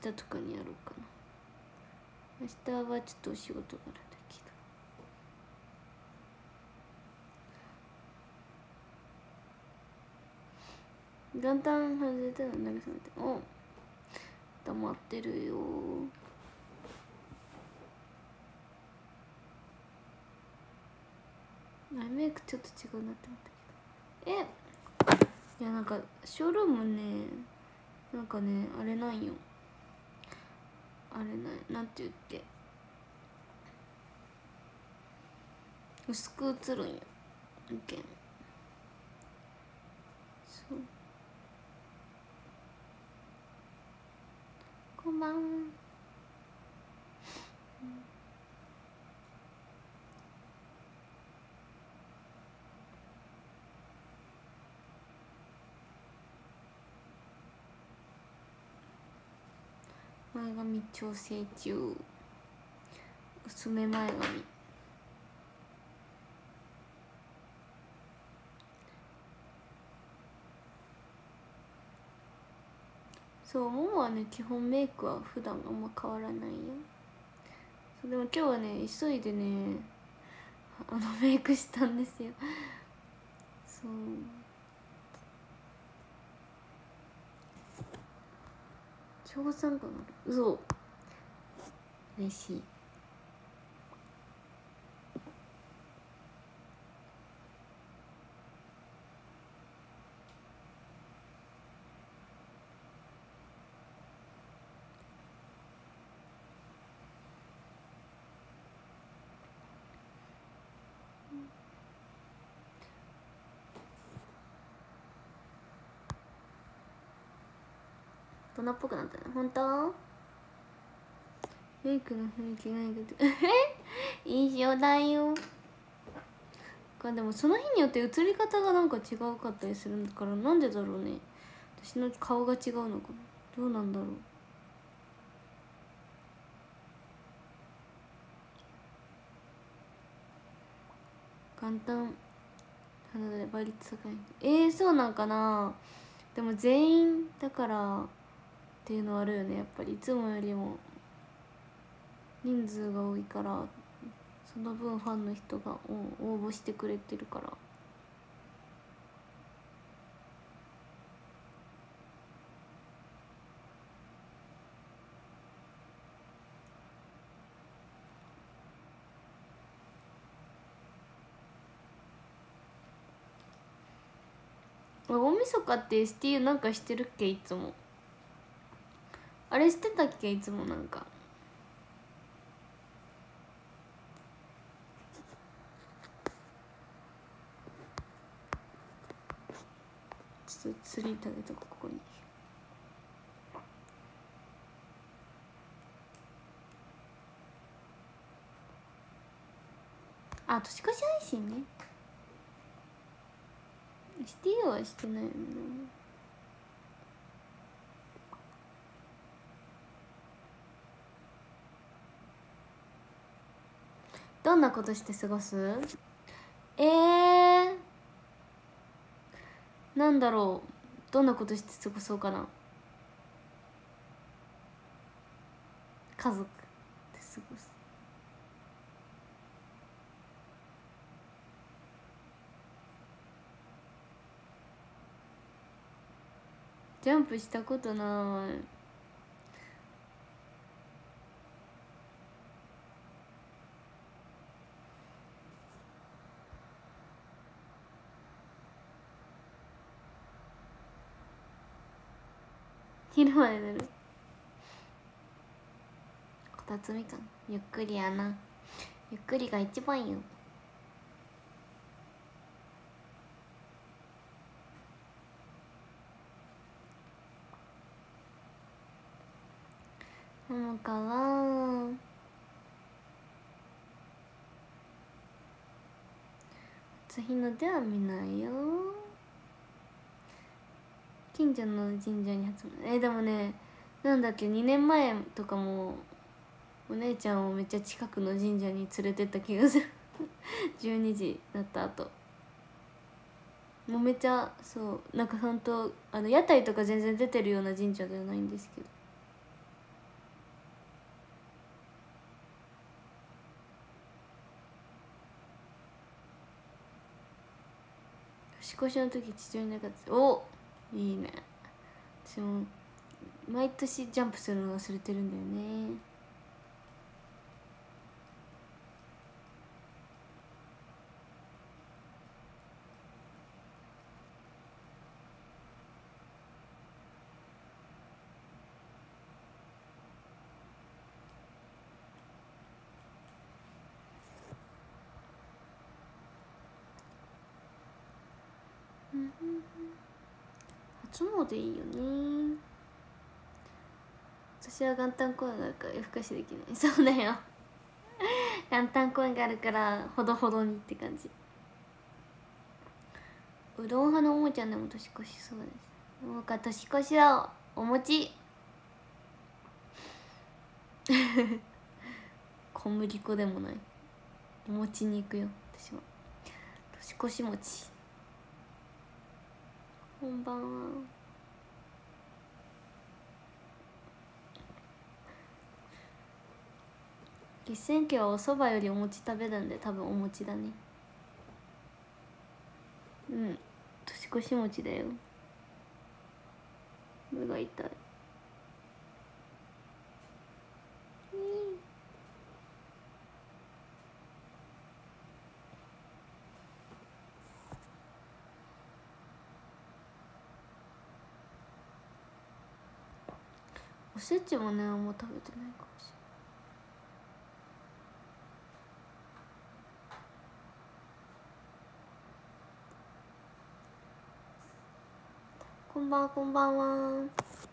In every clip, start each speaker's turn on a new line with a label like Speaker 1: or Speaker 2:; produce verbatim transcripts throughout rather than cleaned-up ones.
Speaker 1: 日とかにやろうかな。明日はちょっとお仕事があるんだけど。元旦外れたの慰めて、お黙ってるよ。アイメイクちょっと違うなって思ったけど、えいやなんかショールームね、なんかねあれなんよ、あれななんて言って、薄く映るんよ、けんそう。こんばんは。前髪調整中、薄め前髪。そう、ももはね基本メイクは普段あんま変わらないよ。そうでも今日はね急いでねあのメイクしたんですよ。そう小三かな、嘘、嬉しい。大人っぽくなったね。本当メイクの雰囲気ないけど印象だよ。でもその日によって映り方がなんか違うかったりするから、なんでだろうね。私の顔が違うのかな、どうなんだろう。簡単鼻で倍率高い。えー、そうなんかな。でも全員だからっていうのはあるよね。やっぱりいつもよりも人数が多いから、その分ファンの人が応募してくれてるから。大晦日って エスティーユー なんかしてるっけ、いつも。あれしてたっけ、いつも。なんかちょっとツリー食べとこここに。あ、年越し配信ね。エスティーユー はしてないよね。どんなことして過ごす？えー、なんだろう、どんなことして過ごそうかな。家族で過ごす。ジャンプしたことない。昼まで寝る。こたつみかんゆっくりやな。ゆっくりが一番よ。ももかは初日の出は見ないよ。近所の神社に初詣。えでもね、なんだっけ、にねんまえとかもお姉ちゃんをめっちゃ近くの神社に連れてった気がするじゅうにじになった後もうめっちゃ、そうなんかほんとあの屋台とか全然出てるような神社ではないんですけど、 年越しの時父親いなかった。おいいね。私も毎年ジャンプするの忘れてるんだよね。初詣いいよね。私は元旦公演があるから夜更かしできない。そうだよ元旦公演があるからほどほどにって感じ。うどん派のおもちゃんでも年越しそうです。もうか年越しはお餅小麦粉でもないお餅に行くよ私は。年越し餅。こんばんは。決戦期はお蕎麦よりお餅食べるんで多分お餅だね。うん、年越し餅だよ。目が痛い。おせちもねあんま食べてないかもしれない。こんばんはこんばんは。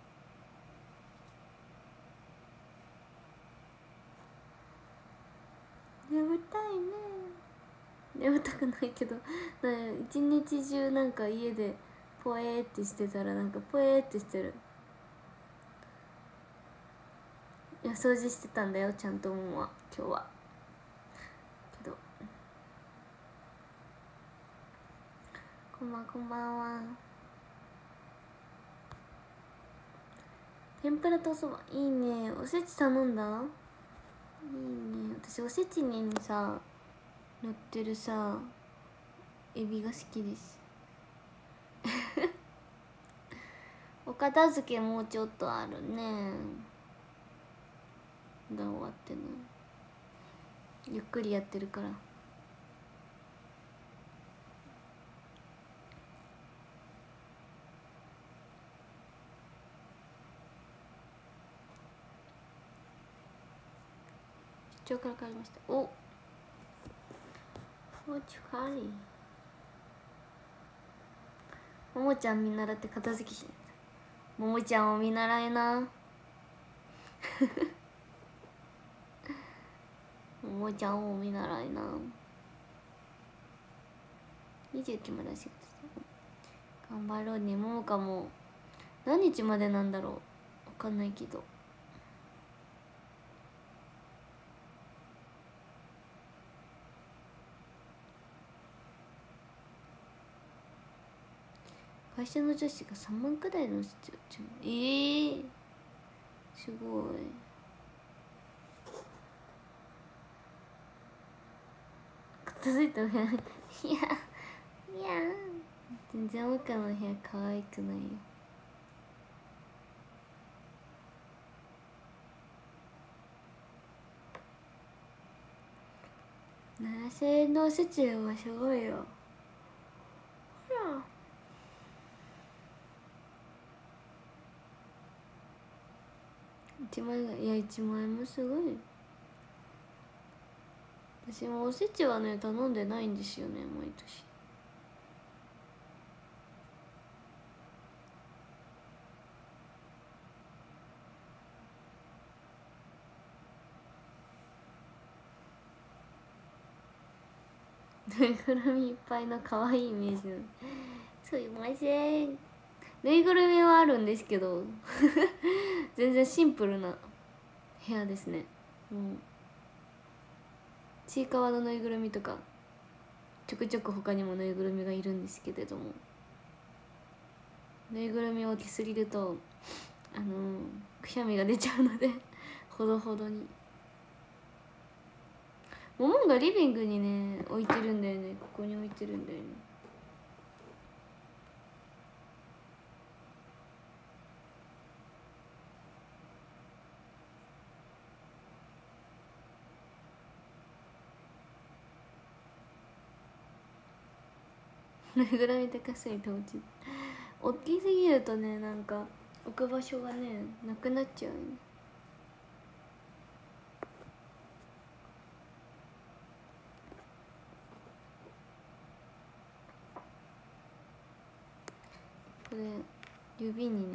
Speaker 1: 眠たいね。眠たくないけど一日中なんか家でポエーってしてたらなんかポエーってしてる。いや掃除してたんだよちゃんとももは今日は。けどこんばんこんばんは。天ぷらとおそばいいね。おせち頼んだ。いいね。私おせちにさ乗ってるさエビが好きですお片付けもうちょっとあるね。が終わってねゆっくりやってるから。出張から帰りました。おおちゅかりももちゃん見習って片付けしないと。ももちゃんを見習えなももちゃんを見習えな。にじゅうくまでお仕事頑張ろうね。ももかも何日までなんだろうわかんないけど。会社の女子がさんまんくらいの出張。えー、すごい。片付いた部屋いやいや全然岡の部屋可愛くないよ。ななせんえんのおせちはすごいよ。ほらいちまん円がいやいちまん円もすごい。私もおせちはね頼んでないんですよね毎年。ぬいぐるみいっぱいの可愛いイメージのすいません。ぬいぐるみはあるんですけど全然シンプルな部屋ですね。もうちいかわのぬいぐるみとかちょくちょく他にもぬいぐるみがいるんですけれども、ぬいぐるみを置きすぎるとあのー、くしゃみが出ちゃうのでほどほどに。ももがリビングにね置いてるんだよね。ここに置いてるんだよね。 ぬいぐるみ高すぎて落ちる。大きすぎるとね、なんか置く場所がねなくなっちゃうよね。これ指にね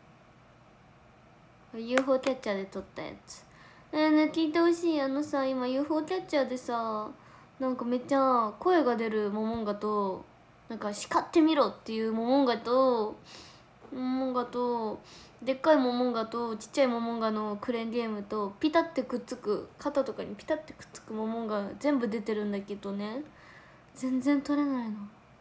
Speaker 1: ユーフォー キャッチャーで撮ったやつ。えー、ね聞いてほしい。あのさ、今 ユーフォー キャッチャーでさ、なんかめっちゃ声が出るモモンガと、なんか叱ってみろっていうモモンガとモモンガとでっかいモモンガとちっちゃいモモンガのクレーンゲームとピタってくっつく肩とかにピタってくっつくモモンガ全部出てるんだけどね、全然取れないの。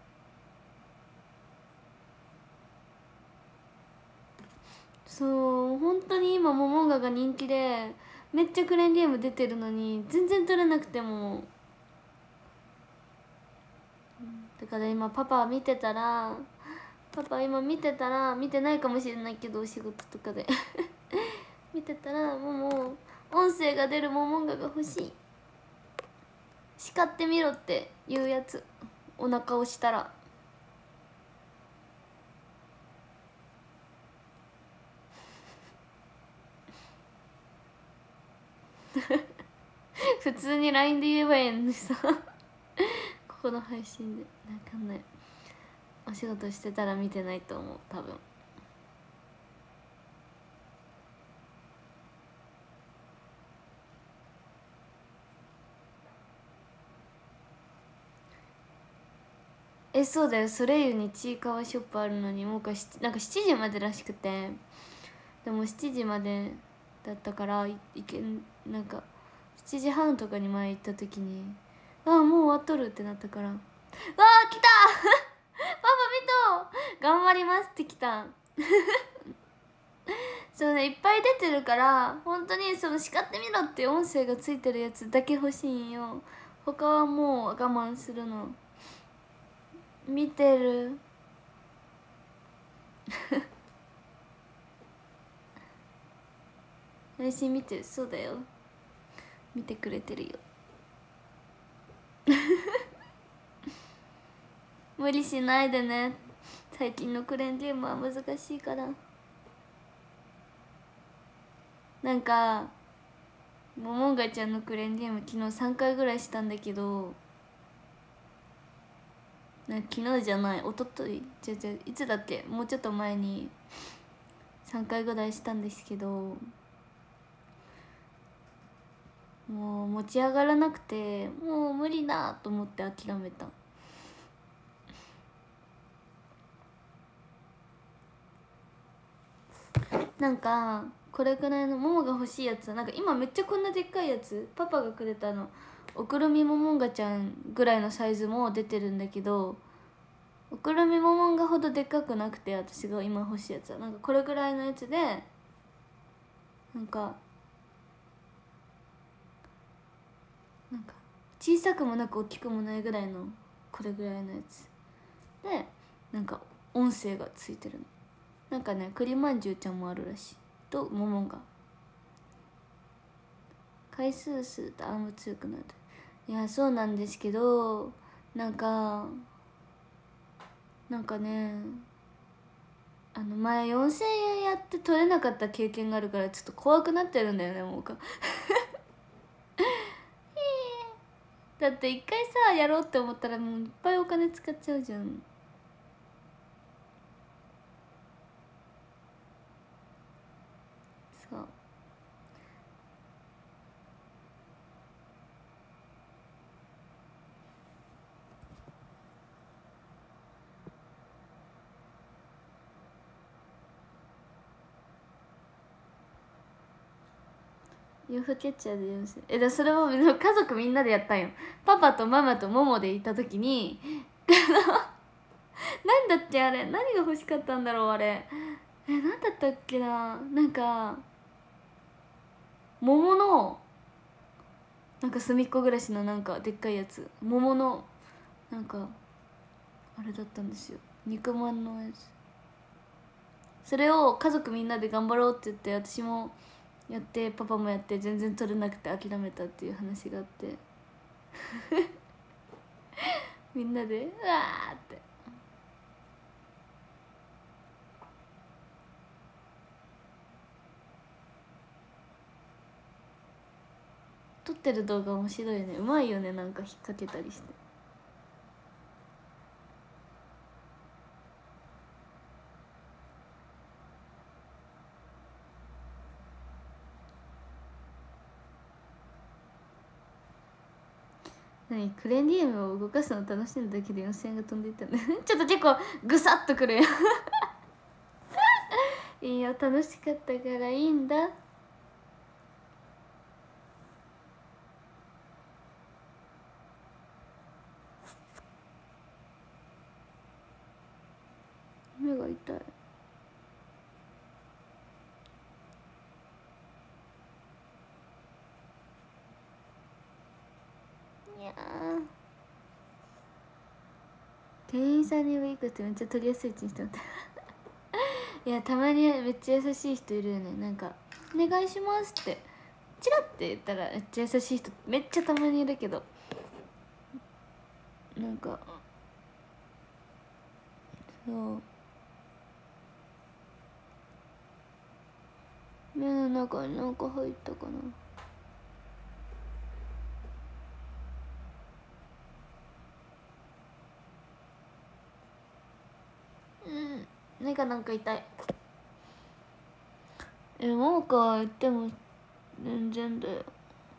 Speaker 1: そう本当に今モモンガが人気でめっちゃクレーンゲーム出てるのに全然取れなくても、だから今パパ見てたらパパ今見てたら見てないかもしれないけどお仕事とかで見てたらもも音声が出るモモンガが欲しい。叱ってみろっていうやつ、お腹をしたら普通に ライン で言えばいいのにさここの配信でなんかんない。お仕事してたら見てないと思う多分。えそうだよ、ソレイユにちいかわショップあるのにもうかなんかしちじまでらしくて、でもしちじまでだったからいいけなんかしちじはんとかに前行った時に「ああもう終わっとる」ってなったから「わあ来たパパ見と頑張ります」って来たそうね、いっぱい出てるから本当にその叱ってみろって音声がついてるやつだけ欲しいんよ。他はもう我慢するの。見てる配信見てる。そうだよ、見てくれてるよ無理しないでね、最近のクレーンゲームは難しいから。なんかももんがちゃんのクレーンゲーム昨日さんかいぐらいしたんだけど、な昨日じゃない、一昨日じゃじゃいつだっけ、もうちょっと前にさんかいぐらいしたんですけど、もう持ち上がらなくてもう無理だと思って諦めた。なんかこれくらいのももが欲しいやつはなんか今めっちゃこんなでっかいやつパパがくれたのおくるみももんがちゃんぐらいのサイズも出てるんだけど、おくるみももんがほどでっかくなくて、私が今欲しいやつはなんかこれぐらいのやつで、なんかなんか小さくもなく大きくもないぐらいのこれぐらいのやつで、なんか音声がついてるの。なんかね栗まんじゅうちゃんもあるらしいとももんが回数数とアーム強くなる。いやそうなんですけど、なんかなんかねあの前よんせんえんやって取れなかった経験があるからちょっと怖くなってるんだよねもうかだって一回さやろうって思ったらもういっぱいお金使っちゃうじゃん。そうユーフォーキャッチャーでよんせんえだそれも家族みんなでやったんよ。パパとママとモモでいた時になんだっけあれ、何が欲しかったんだろうあれ、えなんだったっけな、なんか桃のなんか隅っこ暮らしのなんかでっかいやつ、桃のなんかあれだったんですよ、肉まんのやつ。それを家族みんなで頑張ろうって言って私もやってパパもやって全然取れなくて諦めたっていう話があってみんなでうわーって撮ってる動画面白いよね。うまいよね、なんか引っ掛けたりして。何、クレーン ディーエム を動かすの楽しんだだけでよんせんえんが飛んでいったねちょっと結構グサッとくるよいいよ、楽しかったからいいんだ。目が痛い。いや店員さんにウィークってめっちゃ取りやすい位置にしてもらったいや、たまにめっちゃ優しい人いるよね。なんか「お願いします」ってチラッて言ったらめっちゃ優しい人めっちゃたまにいるけど、なんかそう目の中になんか入ったかな。うん、目がなんか痛い。え、もうか言っても全然だよ。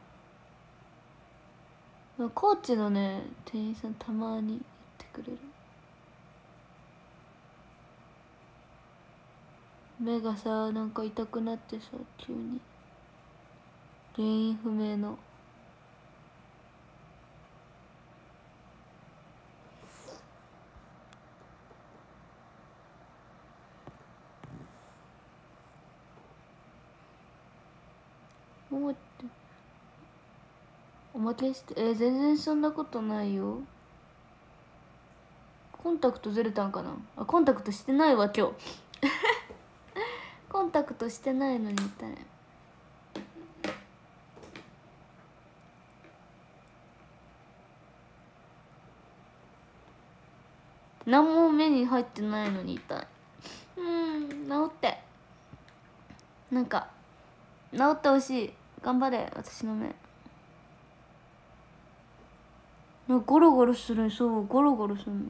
Speaker 1: コーチのね店員さんたまに言ってくれる。目がさなんか痛くなってさ、急に原因不明の。思っておまけして、えー、全然そんなことないよ。コンタクトずれたんかなあ。コンタクトしてないわ今日コンタクトしてないのに痛い。何も目に入ってないのに痛い。うん、治ってなんか治ってほしい。頑張れ私の目。なんかゴロゴロする。そうゴロゴロするの。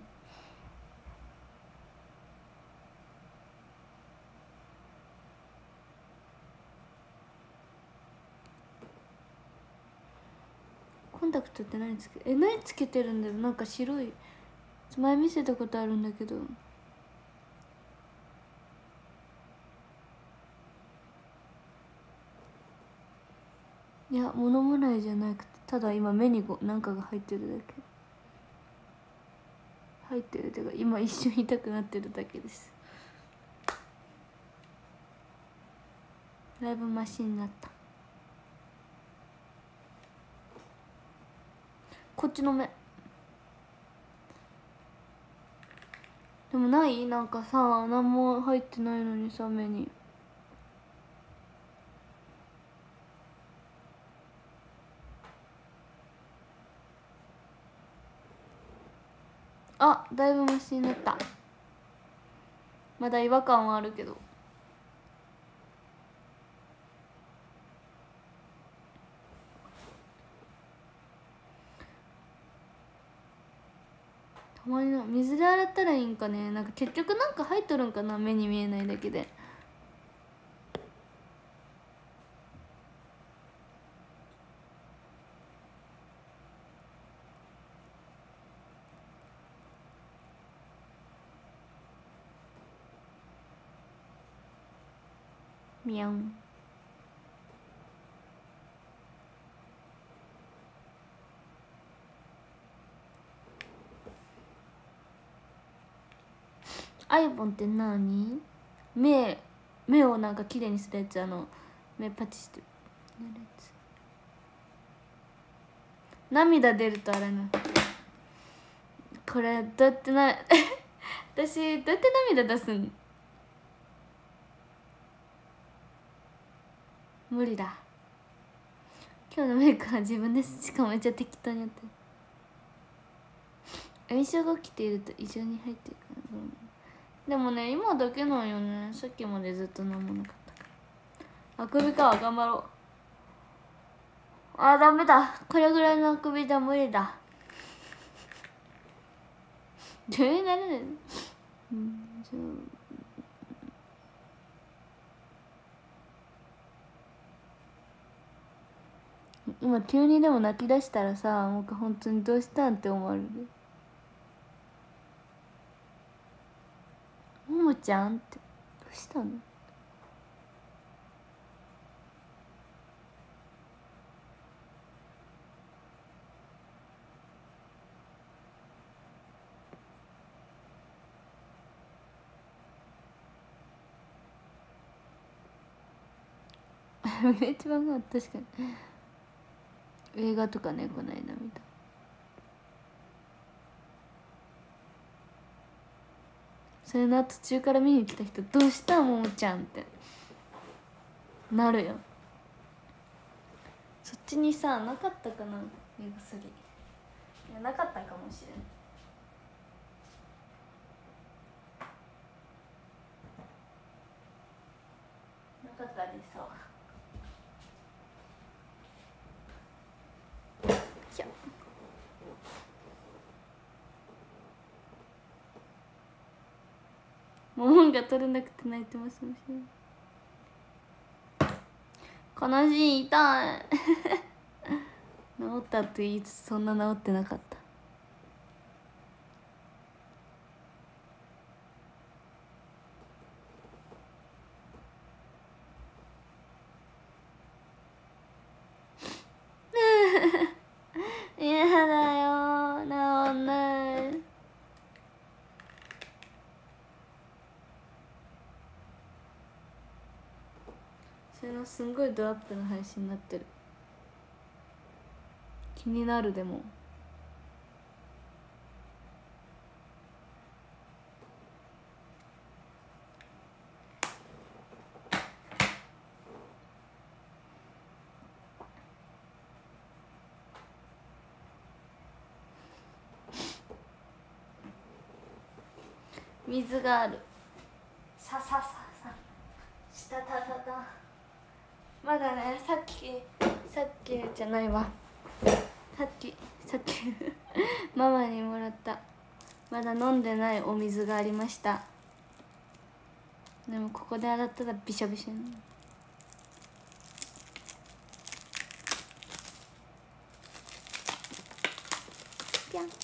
Speaker 1: コンタクトって何つけえ何つけてるんだろう。なんか白い前見せたことあるんだけど、いや物もらいじゃなくて、ただ今目にこうなんかが入ってるだけ。入ってるっていうか今一瞬痛くなってるだけです。だいぶマシになった。こっちの目でもない。なんかさ何も入ってないのにさ目に。あ、だいぶマシになった。まだ違和感はあるけど。たまにな水で洗ったらいいんかね。なんか結局なんか入っとるんかな、目に見えないだけで。みゃん。アイボンって何？目目をなんか綺麗にするやつ。あの目パチしてるやつ。涙出るとあれな。これどうやってな私どうやって涙出すん？無理だ。今日のメイクは自分です。しかもめっちゃ適当にやってる。印象が起きていると異常に入ってるから、うん、でもね今だけなんよね。さっきまでずっと何もなかったから。あくびか。頑張ろあーダメだ、これぐらいのあくびじゃ無理だ。女優になれないの。うん、じゃあ今急にでも泣き出したらさ、もう本当にどうしたんって思われる。ももちゃんってどうしたの。一番が確かに映画とかね、こないだ見た。それな、途中から見に来た人「どうしたももちゃん」ってなるよ。そっちにさなかったかな、目薬。いやなかったかもしれない。なかったでさ。きゃももんが取れなくて泣いてますもしれない。悲しい、痛い治ったって言いつつそんな治ってなかった。嫌だよ、治んない。それのすんごいドアップの配信になってる。気になる。でも水がある。ささささしたたたた。まだね、さっきさっきじゃないわ、さっきさっきママにもらったまだ飲んでないお水がありました。でもここで洗ったらびしょびしょに。ぴゃん。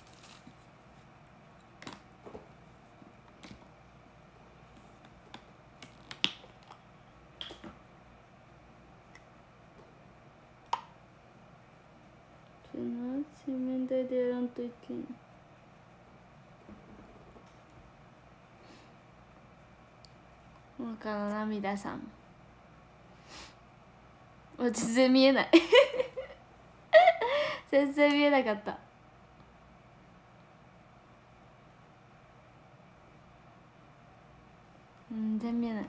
Speaker 1: 洗面台でやらんといけん。もうかの涙さん、全然見えない全然見えなかった。全然見えない。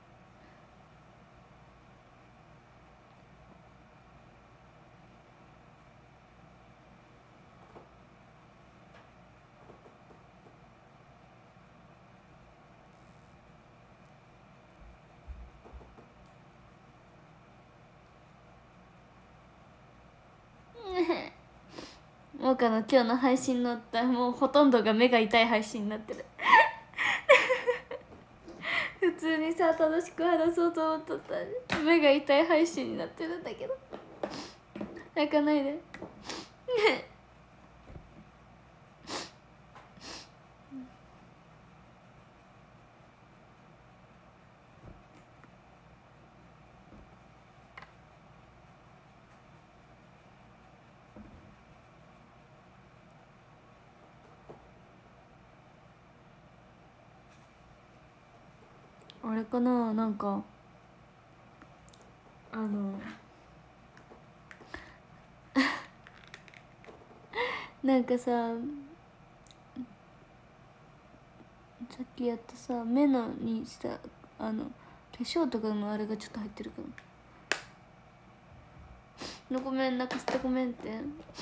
Speaker 1: もうかの今日の配信のったもうほとんどが目が痛い配信になってる普通にさ楽しく話そうと思っとったら目が痛い配信になってるんだけど泣かないであれかな、なんかあのなんかさ、さっきやったさ目のにしたあの化粧とかのあれがちょっと入ってるかな。ごめん、なくしてごめんって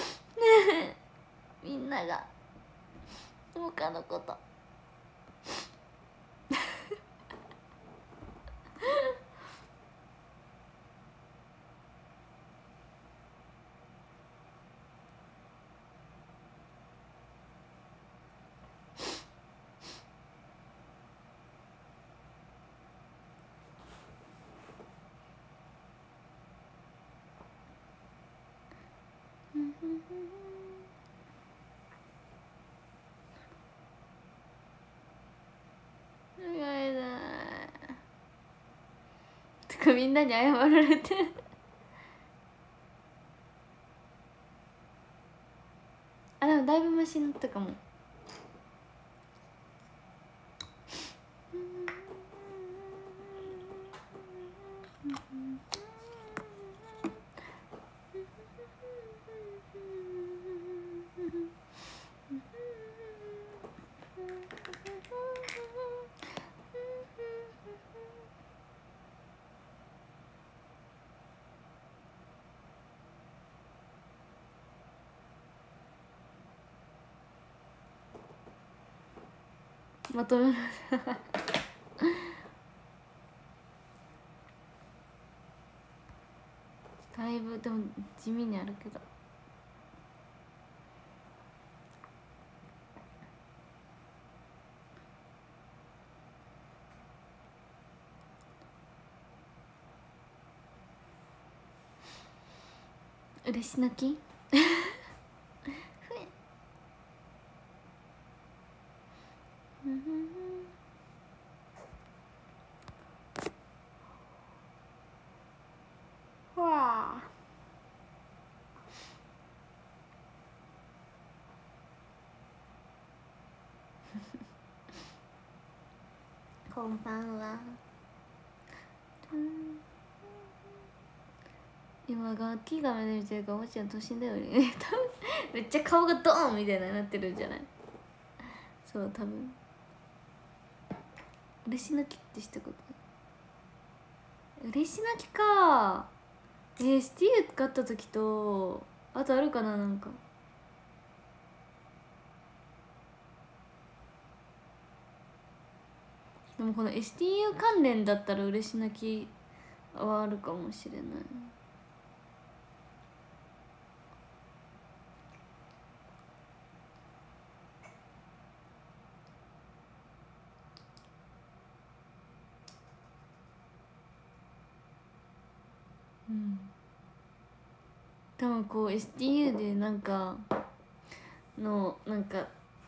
Speaker 1: みんなが他のことやだてかみんなに謝られてるあでもだいぶマシになったかも。まとめるだいぶでも地味にあるけど嬉し泣きわあこんばんは。今ガッキー画面で見てるからもちろん都心だよねめっちゃ顔がドーンみたいになってるんじゃない？そう多分嬉し泣きってしたこと？嬉し泣きかえー、スティール買った時とあとあるかな。なんかでもこの エスティーユー 関連だったら嬉し泣きはあるかもしれない。うん多分こう エスティーユー でなんかのなんか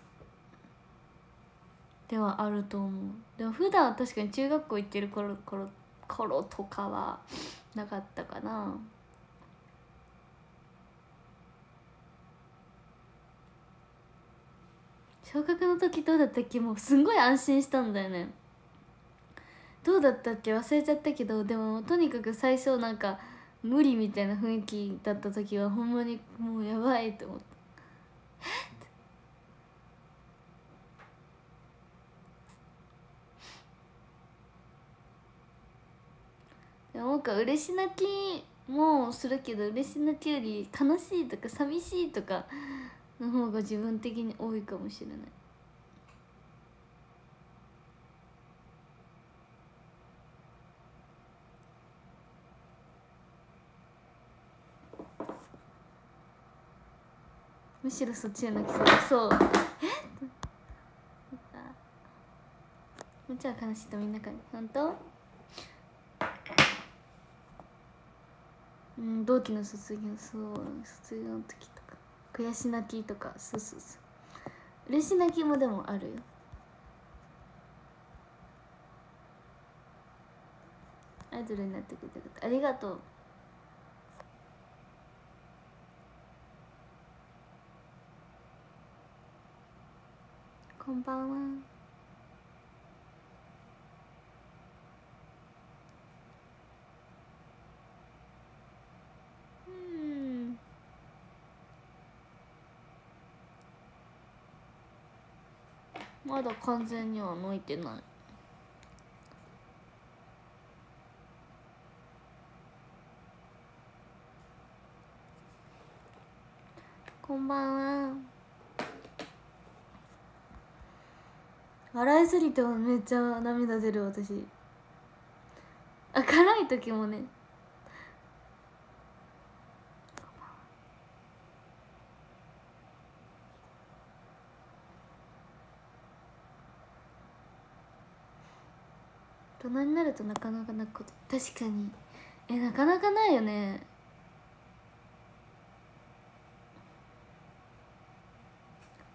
Speaker 1: ではあると思う。でも普段は確かに中学校行ってる頃頃頃とかはなかったかな。小学の時どうだったっけ？もうすんごい安心したんだよね。どうだったっけ忘れちゃったけど、でもとにかく最初なんか無理みたいな雰囲気だった時はほんまにもうやばいと思った。でもなんか嬉し泣きもするけど、嬉し泣きより悲しいとか寂しいとかの方が自分的に多いかもしれない。むしろそっちじゃなくてそうえっもちろん悲しいとみんなかに本当うん同期の卒業そう卒業の時とか悔し泣きとかそうそうそう嬉し泣きもでもあるよ。アイドルになってくれたことありがとう。こんばんは。うんまだ完全には抜いてない。こんばんは。笑いすぎてもめっちゃ涙出る私。あ辛い時もね。大人になるとなかなか泣くこと確かにえなかなかないよね。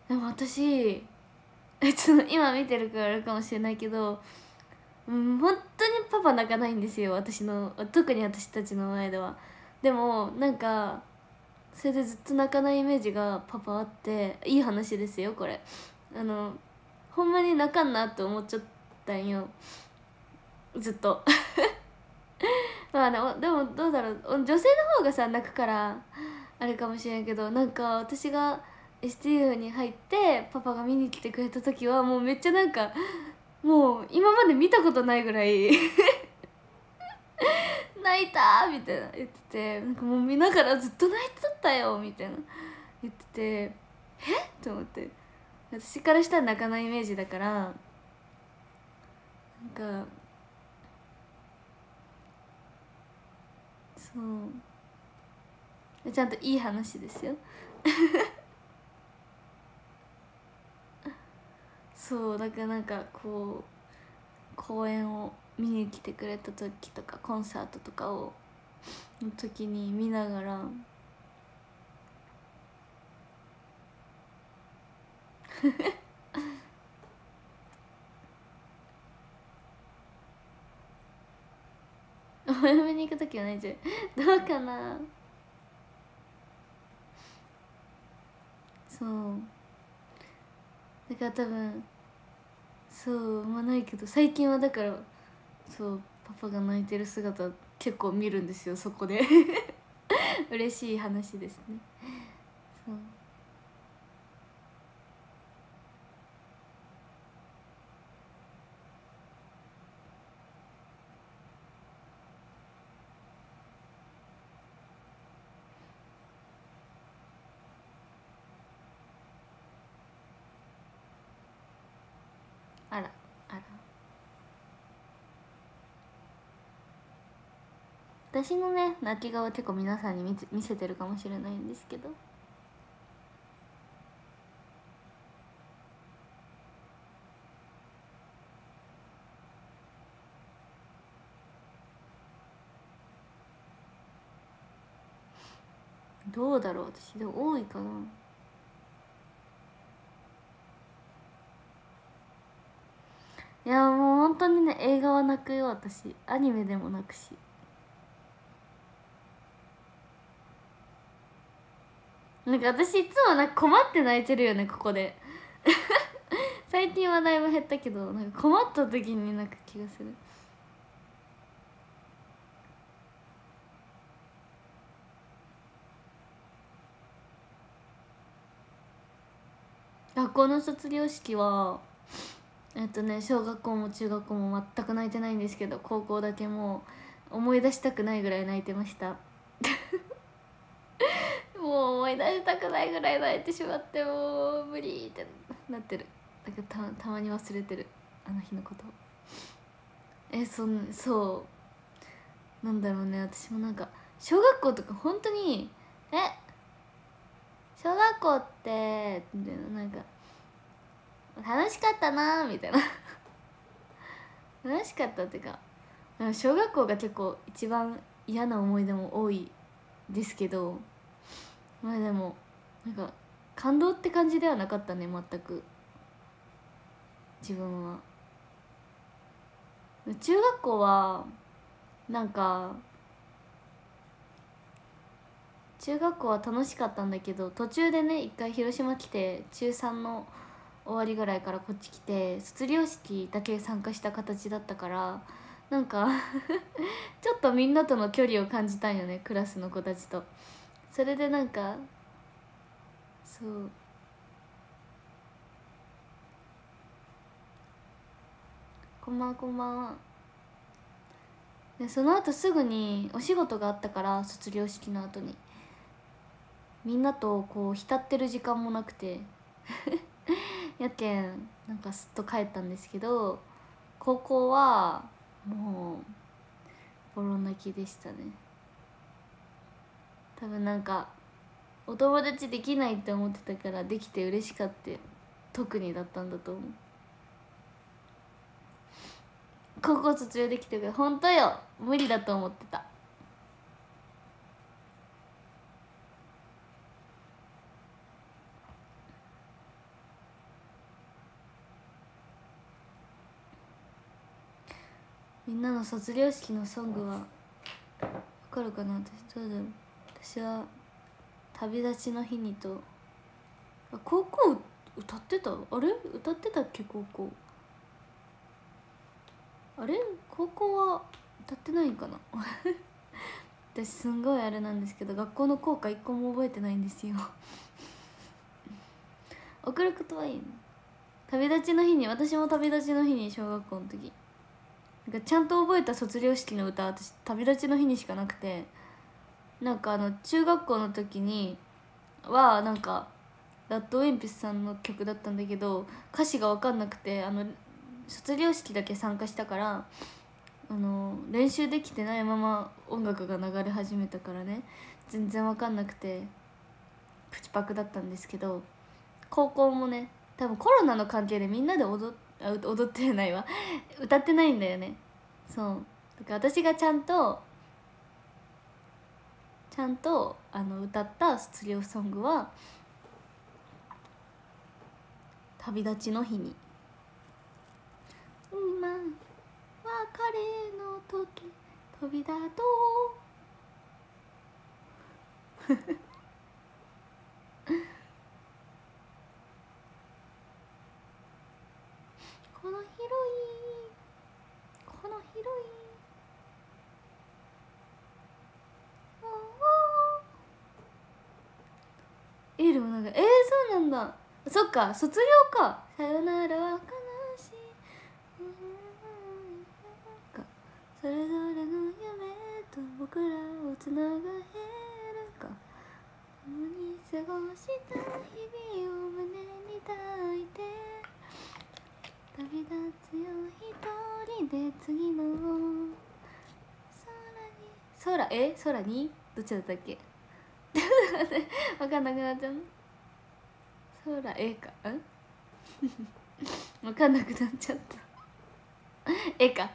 Speaker 1: でも私えちょっと今見てるからあるかもしれないけど、うん、本当にパパ泣かないんですよ、私の特に私たちの前では。でもなんかそれでずっと泣かないイメージがパパあって、いい話ですよこれ。あのほんまに泣かんなって思っちゃったんよずっとまあでもでもどうだろう、女性の方がさ泣くからあれかもしれんけど、なんか私が エスティーユー に入ってパパが見に来てくれた時はもうめっちゃなんかもう今まで見たことないぐらい泣いたみたいな言ってて、なんかもう見ながらずっと泣いてたよみたいな言ってて、えっと思って、私からしたら泣かないイメージだから、なんかそうちゃんといい話ですよそうだからなんかこう公演を見に来てくれた時とかコンサートとかをの時に見ながらお嫁に行く時はないじゃんどうかな。そうだから多分そうまあないけど、最近はだからそうパパが泣いてる姿結構見るんですよそこで嬉しい話ですね。そうあらあら、私のね泣き顔結構皆さんに見見せてるかもしれないんですけど、どうだろう、私でも多いかな。いやもう本当にね、映画は泣くよ私、アニメでも泣くし。なんか私いつもなんか困って泣いてるよねここで最近はだいぶ減ったけど、なんか困った時に泣く気がする。学校の卒業式はえっとね小学校も中学校も全く泣いてないんですけど、高校だけもう思い出したくないぐらい泣いてましたもう思い出したくないぐらい泣いてしまって、もう無理ってなってる。だからたたまに忘れてるあの日のことを。えそんそうなんだろうね、私もなんか小学校とか本当に「え小学校って」みたいな、なんか楽しかったなみたいな楽しかったっていうか、小学校が結構一番嫌な思い出も多いですけど、まあでもなんか感動って感じではなかったね全く自分は。中学校はなんか中学校は楽しかったんだけど、途中でね一回広島来てちゅうさんの終わりぐらいからこっち来て卒業式だけ参加した形だったから、なんかちょっとみんなとの距離を感じたんよねクラスの子たちと。それでなんかそうこんばんはこんばんは。でその後すぐにお仕事があったから、卒業式の後にみんなとこう浸ってる時間もなくてやけんなんかすっと帰ったんですけど、高校はもうボロ泣きでしたね。多分なんかお友達できないって思ってたから、できて嬉しかった特にだったんだと思う。高校卒業できてるけど本当よ無理だと思ってた。 みんなの卒業式のソングは分かるかな。私どうだろう。私は旅立ちの日にと、あ、高校歌ってた、あれ歌ってたっけ高校、あれ高校は歌ってないんかな私すんごいあれなんですけど、学校の校歌一個も覚えてないんですよ送ることはいいの。旅立ちの日に、私も旅立ちの日に小学校の時なんかちゃんと覚えた卒業式の歌、私旅立ちの日にしかなくて、なんかあの中学校の時にはなんかラッドウィンピスさんの曲だったんだけど、歌詞が分かんなくて、あの卒業式だけ参加したから、あの練習できてないまま音楽が流れ始めたからね、全然分かんなくて口パクだったんですけど、高校もね多分コロナの関係でみんなで踊っあ踊ってないわ歌ってないんだよね。そうだから私がちゃんとちゃんとあの歌った卒業ソングは旅立ちの日に、今別れの時飛び立とうこの広いこの広いエールもなんか、えー、そうなんだ。そっか、卒業か。さよならは悲しいか、それぞれの夢と僕らをつながるか、共に過ごした日々を胸に抱いて旅立つよ一人で次の空に、空え空にどっちだったっけ分かんなくなっちゃう。空えかん分かんなくなっちゃったえか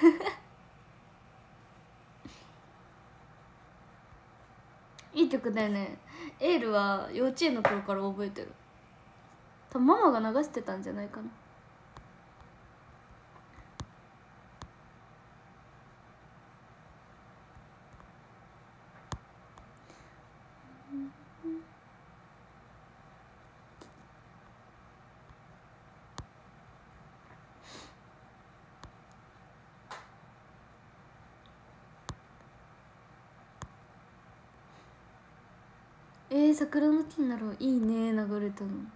Speaker 1: いい曲だよね。エールは幼稚園の頃から覚えてる。多分ママが流してたんじゃないかな。えー、桜の木になろう、いいね。流れたのい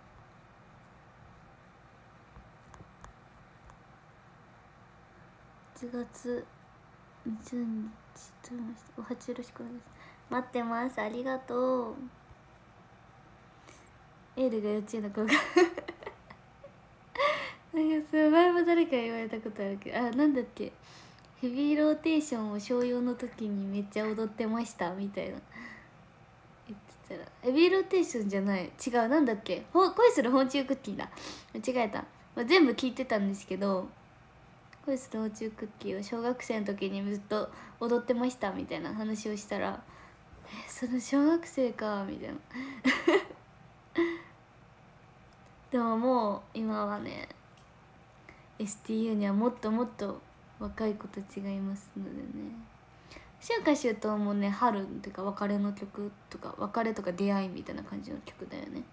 Speaker 1: ちがつにじゅうにちおはちよろしくお願いします。待ってます、ありがとう。エールが幼稚園の頃がなんかそれ前も誰か言われたことあるけど、あ、なんだっけ、ヘビーローテーションを小よんの時にめっちゃ踊ってましたみたいな言ってたら、ヘビーローテーションじゃない、違う、なんだっけ、ほ恋する本中クッキーだ、間違えた、まあ、全部聞いてたんですけど、恋する本中クッキーを小学生の時にずっと踊ってましたみたいな話をしたら、えその小学生かみたいなでももう今はね エスティーユー にはもっともっと若い子たちがいますのでね。春夏秋冬もね、春っていうか別れの曲とか、別れとか出会いみたいな感じの曲だよね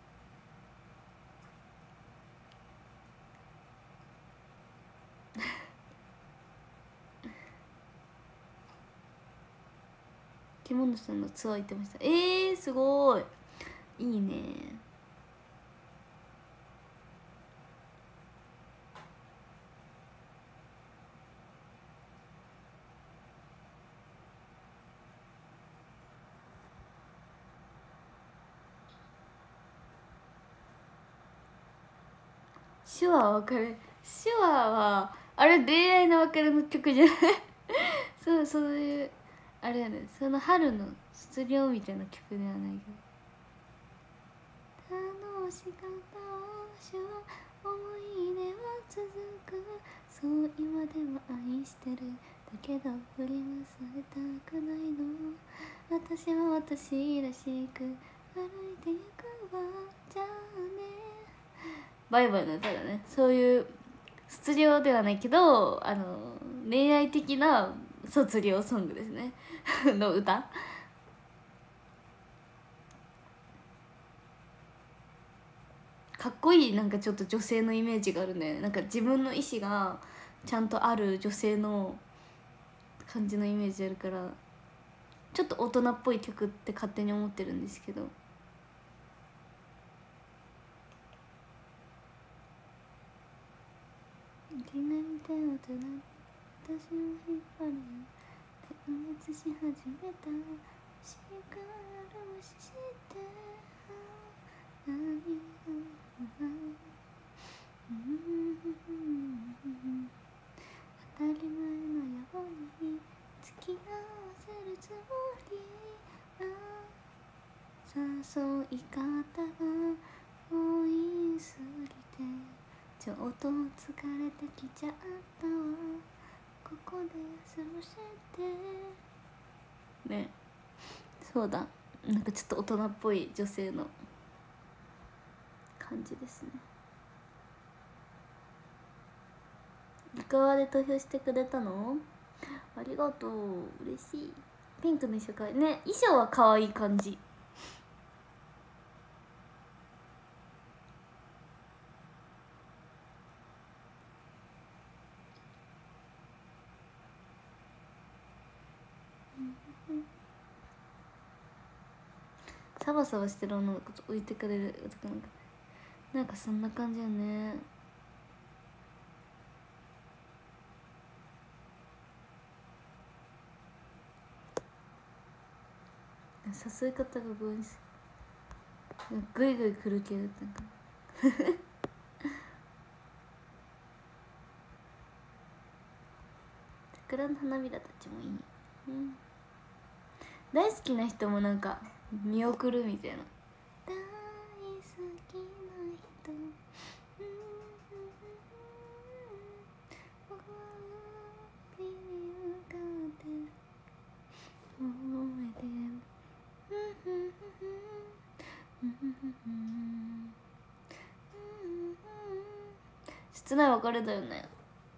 Speaker 1: 着物さんのツアー行ってました。えー、すごいいいね。手話は別れ、手話はあれ恋愛の別れの曲じゃないそう、そういうあれやね、その春の卒業みたいな曲ではないけど、楽しかったしは思い出は続く、そう今でも愛してる、だけど振り忘れたくないの、私は私らしく歩いてゆくわ、じゃあね、バイバイの歌だね。そういう卒業ではないけど、あの恋愛的な卒業ソングですねの歌。かっこいい、なんかちょっと女性のイメージがあるね。なんか自分の意思がちゃんとある女性の感じのイメージあるから、ちょっと大人っぽい曲って勝手に思ってるんですけど。気が見て大人、私を引っ張る点滅し始めた。しから無視して何を当たり前のように付き合わせるつもり。誘い方が多いすぎてちょっと疲れてきちゃったわ。ここで休ませてね。そうだ、なんかちょっと大人っぽい女性の感じですね。リカワで投票してくれたのありがとう、嬉しい。ピンクの衣装かわいいね。衣装は可愛い感じ。サバサバしてる女の子と置いてくれる男の子、なんかそんな感じよね。誘い方がごめんすぐいぐい来る系だったんか桜の花びらたちもいいね、うん、大好きな人もなんか見送るみたいな。大好きな人、切ない別れだよね。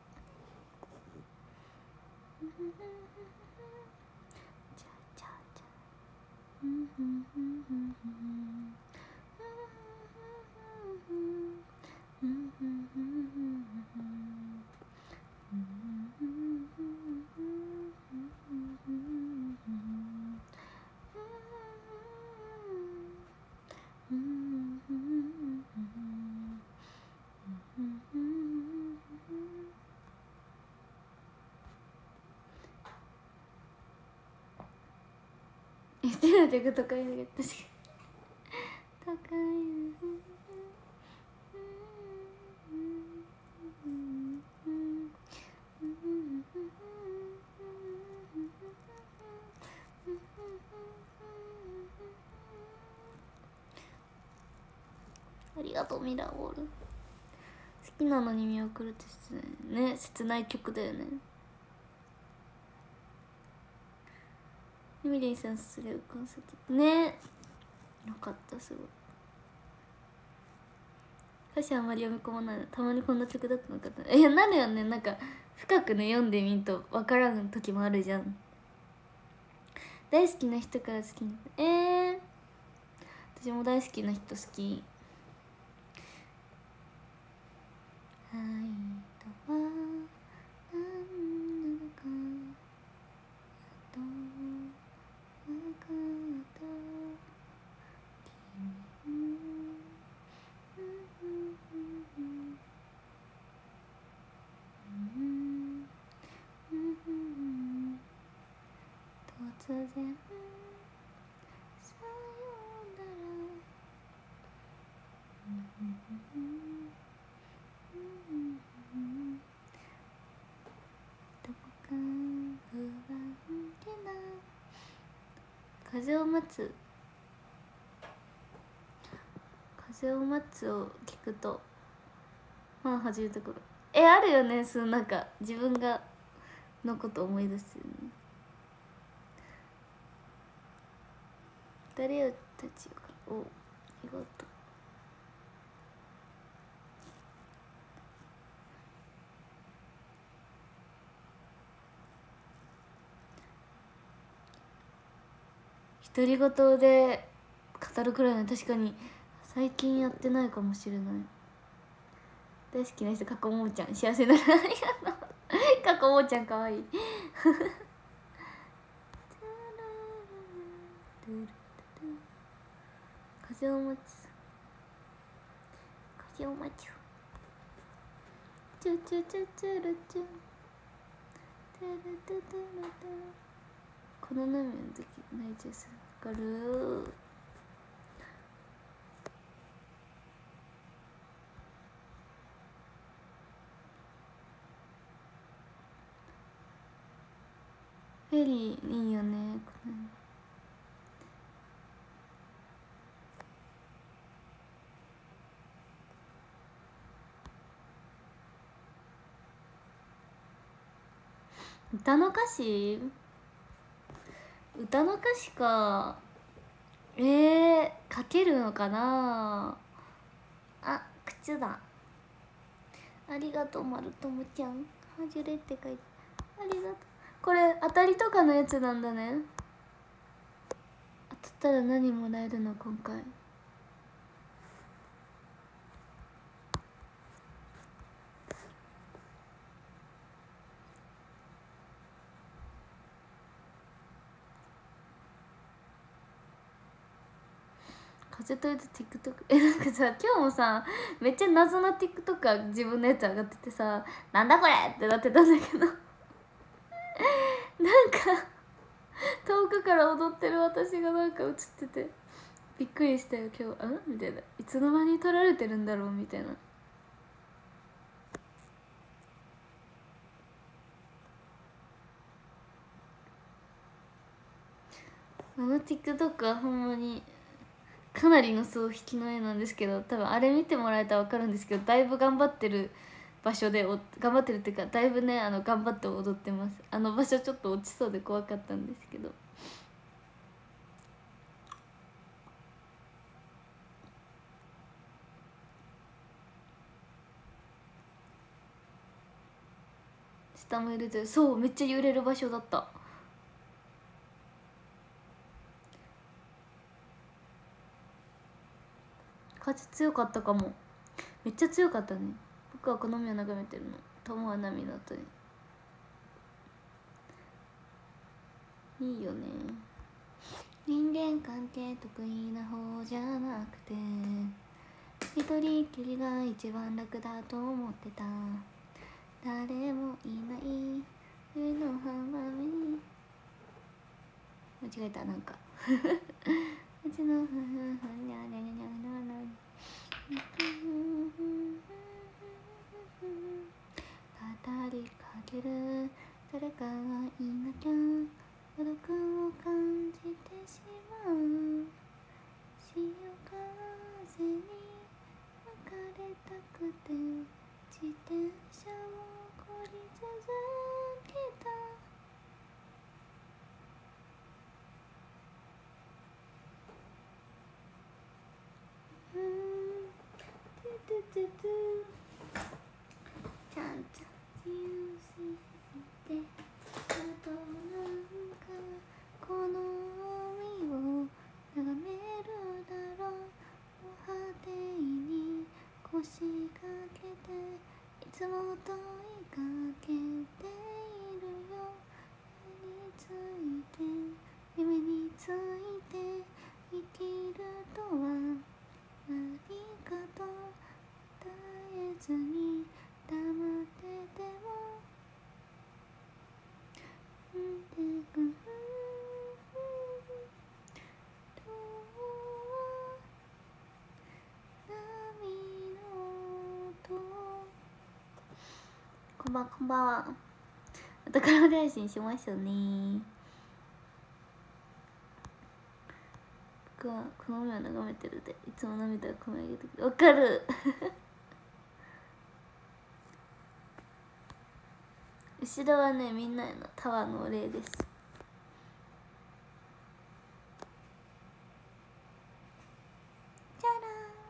Speaker 1: 好きな曲高いのが確かに高い。ありがとうミラーボール。好きなのに見送るって切ないね。切ない曲だよね。エミリーさんそれをコンサートね。よかった、すごい。歌詞あんまり読み込まないの。たまにこんな曲だったのかって。いやなるよね。なんか深くね読んでみんと分からん時もあるじゃん。大好きな人から好きにえー、私も大好きな人好き。愛とは何なのかやっと分かった君突然さよならどこか不安げな風を待つ風を待つを聞くとファン始めた頃えあるよね。そのなんか自分がのこと思い出すよね。誰をたちよかおありがとう。 独り言で語るくらいの、確かに最近やってないかもしれない。大好きな人かこもーちゃん、幸せならありがとうかこもーちゃんかわいい風を待つ風を待つチュチュチュチュルチュテルテテルテこの波の時泣いちゃうさわかる。フェリーいいよね。この歌の歌詞歌の歌詞か。えー、書けるのかなあ。靴だ。ありがとうまるともちゃん。はじゅれって書いてありがとう。これ当たりとかのやつなんだね。当たったら何もらえるの今回。風といて TikTok えなんかさ今日もさめっちゃ謎な TikTok が自分のやつ上がっててさなんだこれってなってたんだけどなんか遠くから踊ってる私がなんか映っててびっくりしたよ今日。あみたいな、いつの間に撮られてるんだろうみたいな。あの TikTok はほんまにかなりの総引きの絵なんですけど、多分あれ見てもらえたら分かるんですけど、だいぶ頑張ってる場所でお頑張ってるっていうかだいぶねあの頑張って踊ってます。あの場所ちょっと落ちそうで怖かったんですけど。下も揺れてる。そうめっちゃ揺れる場所だった。風強かったかも。めっちゃ強かったね。僕はこの海を眺めてるの。友は波の音にいいよね。人間関係得意な方じゃなくて一人きりが一番楽だと思ってた。誰もいない冬の浜辺に間違えたなんかうちの母にゃにゃにゃにゃにゃ語りかける誰かがいなきゃ孤独を感じてしまう。潮風に別れたくて自転車をこり続けた。うんトゥトゥトゥトゥちゃんと自由すぎてあとなんかこの海を眺めるだろう。お果てに腰掛けていつも問いかけているよ。目について夢について生きるとは何かと答えずに黙っててもうんてくこんばんこんばんは。またから配信しましたね。僕はこの海を眺めてるでいつも涙がこみ上げてくる。わかる後ろはねみんなへのタワーのお礼です。じゃら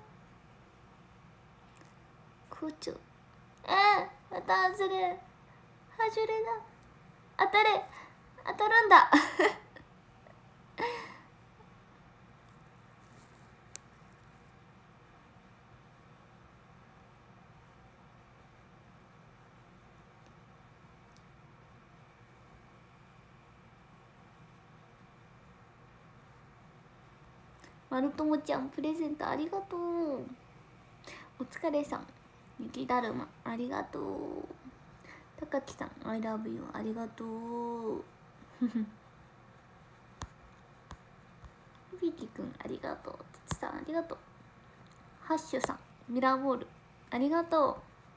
Speaker 1: ー空中えー、また外れ外れだ。当たれ当たるんだまるともちゃんプレゼントありがとう。お疲れさん。雪だるまありがとう。たかきさん I love you ありがとう。ひびきくんありがとう。つつさんありがとう。ハッシュさんミラーボールありがと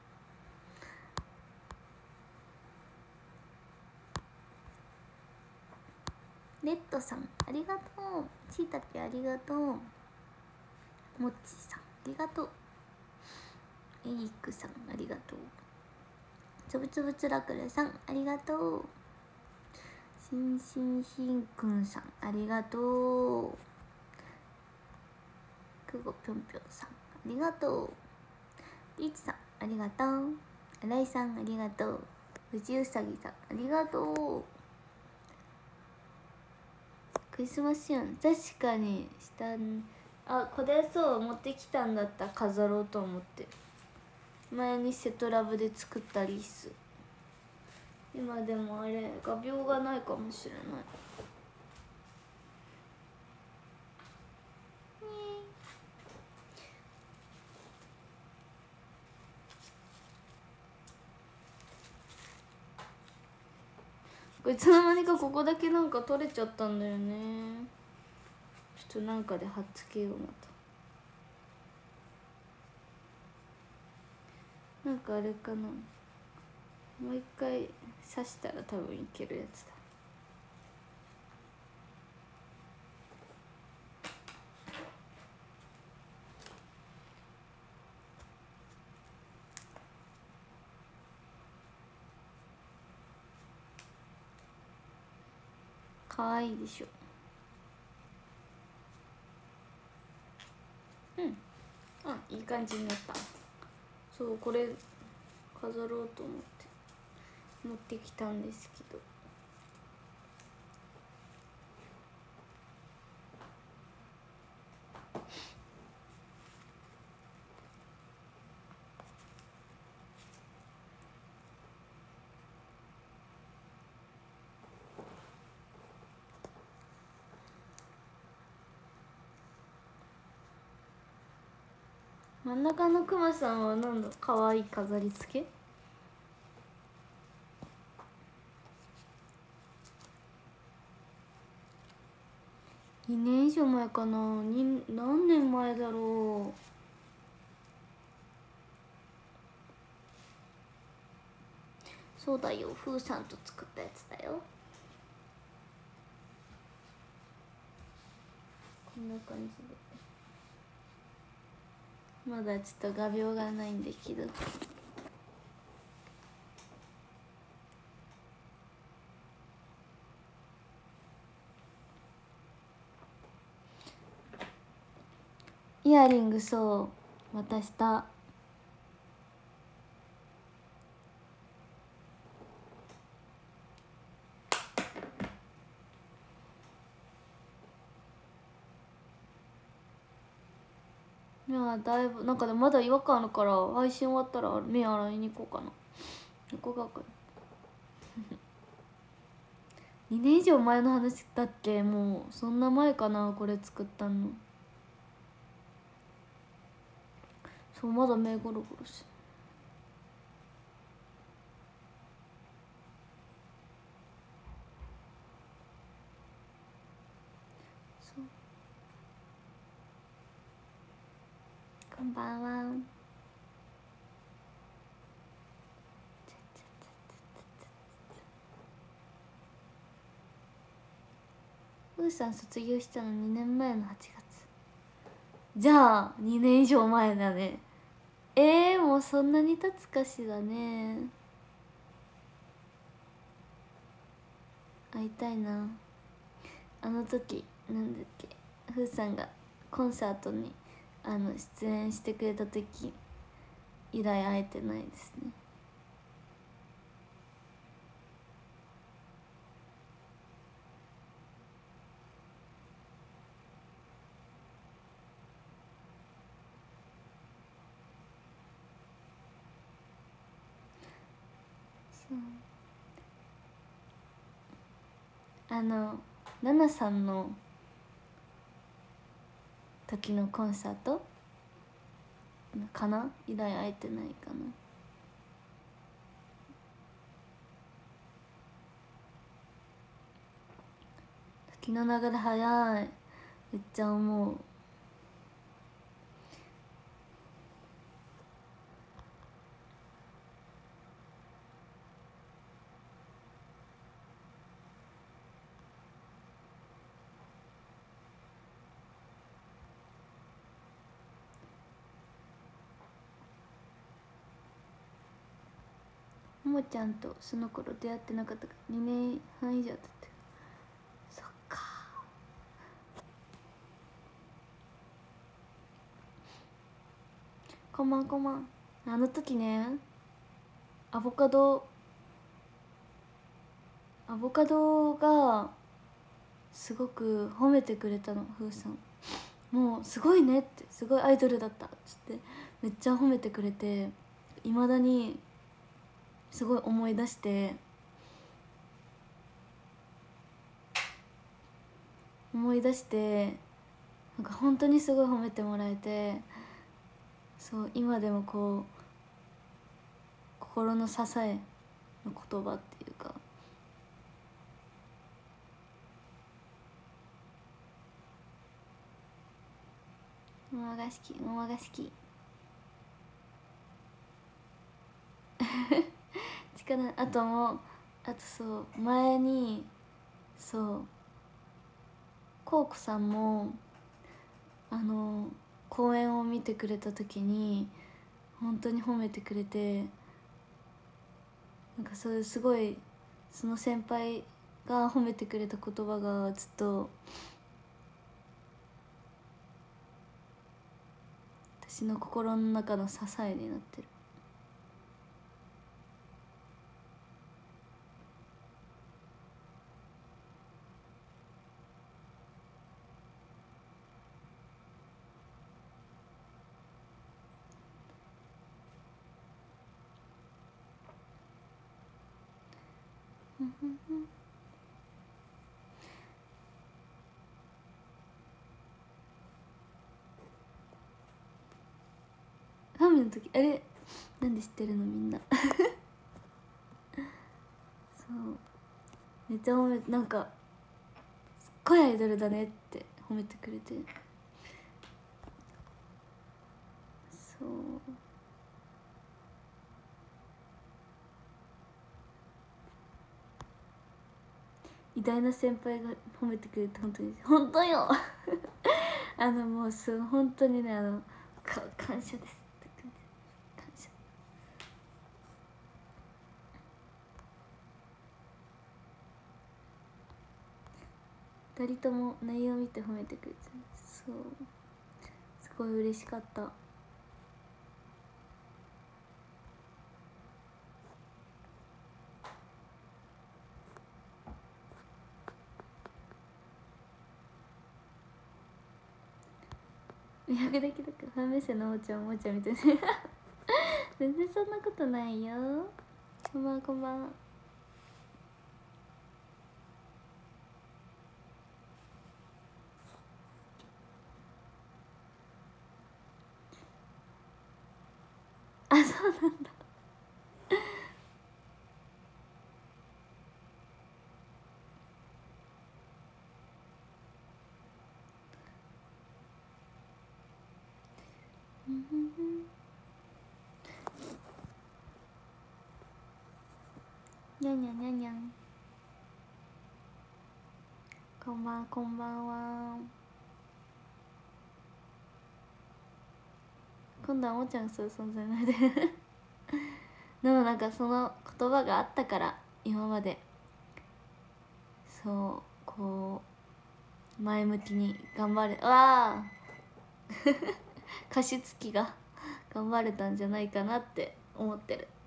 Speaker 1: う。レッドさんありがとう。しいたけありがとう。もっちさんありがとう。エリックさんありがとう。つぶつぶつらくるさんありがとう。しんしんしんくんさんありがとう。くごぴょんぴょんさんありがとう。りつさんありがとう。新井さんありがとう。藤うさぎさんありがとう。クリスマスやん。確かに下にあこれそう持ってきたんだった。飾ろうと思って前にセトラブで作ったリース。今でもあれ画鋲がないかもしれない。いつの間にかここだけなんか取れちゃったんだよね。ちょっとなんかで貼っつけよう。またなんかあれかな、もう一回刺したら多分いけるやつだ。かわいいでしょ。うんあいい感じになった。そうこれ飾ろうと思って持ってきたんですけど、真ん中のクマさんはなんだかわいい飾り付け。にねん以上前かな。に何年前だろう。そうだよ、ふーさんと作ったやつだよ。こんな感じでまだちょっと画鋲がないんだけど、イヤリングそう渡した。いやだいぶなんかでもまだ違和感あるから配信終わったら目洗いに行こうかな。横川くんにねん以上前の話だっけ。もうそんな前かなこれ作ったの。そうまだ目ゴロゴロしそう。こんばんは。うーさん卒業したのにねんまえのはちがつ。じゃあにねん以上前だね。えー、もうそんなに経つかしらね。会いたいな。あの時なんだっけ、ふーさんがコンサートにあの出演してくれた時以来会えてないですね。そうあのナナさんの時のコンサートかな以来会えてないかな。時の流れ早い、めっちゃ思う。ももちゃんとその頃出会ってなかったからにねんはん以上経ってる。そっか。こんばんこんばん。あの時ね、アボカドアボカドがすごく褒めてくれたの、ふうさん。もうすごいねって、すごいアイドルだったっつってめっちゃ褒めてくれて、いまだにすごい思い出して思い出してなんか本当にすごい褒めてもらえて、そう今でもこう心の支えの言葉っていうか、ママが好き、ママが好き力。あともうあとそう前にそうコウコさんもあの公演を見てくれた時に本当に褒めてくれて、なんかそれすごいその先輩が褒めてくれた言葉がずっと私の心の中の支えになってる。ファミの時あれなんで知ってるのみんなそうめっちゃ褒め、なんかすっごいアイドルだねって褒めてくれて、そう偉大な先輩が褒めてくれて本当に本当よあのもうそう本当にね、あのか感謝ですって感じ。感謝。二人とも内容を見て褒めてくれて、そうすごい嬉しかった。見上げだけだからファン目線のおもちゃんおもちゃみたいな全然そんなことないよ。こんばんこんばん。あ、そうなんだにゃんにゃんにゃんにゃん。こんばんこんばんは。今度はおもちゃんがそういう存在ないででもなんかその言葉があったから今までそうこう前向きに頑張れ、わあ加湿器が頑張れたんじゃないかなって思ってる。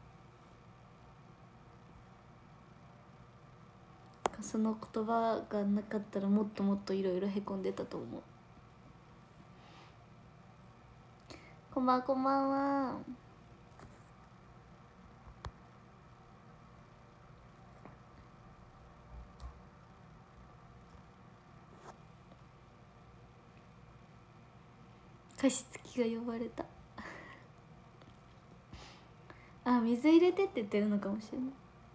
Speaker 1: その言葉がなかったらもっともっといろいろへこんでたと思う。こんばんこんばんは。 加湿器が呼ばれたあ、水入れてって言ってるのかもしれない。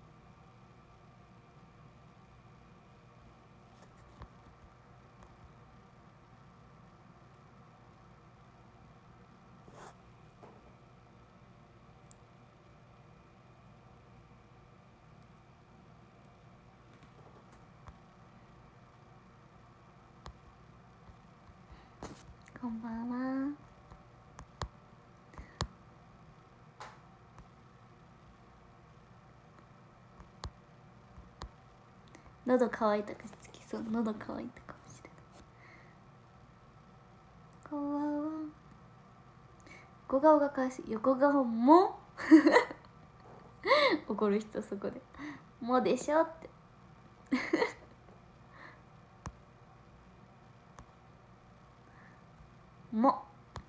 Speaker 1: こんばんは。喉乾いたかつきそう、喉乾いたかもしれない。こんばんは。横顔がかわいい。横顔も怒る人そこで「もうでしょ」っても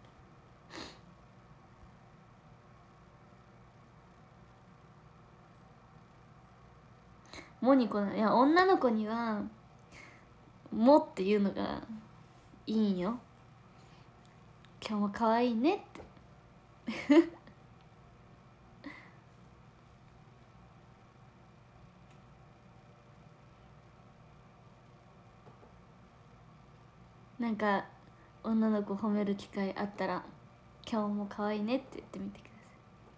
Speaker 1: もにこない。いや、女の子には「も」っていうのがいいんよ。今日も可愛いねってなんか女の子褒める機会あったら「今日も可愛いね」って言ってみてください。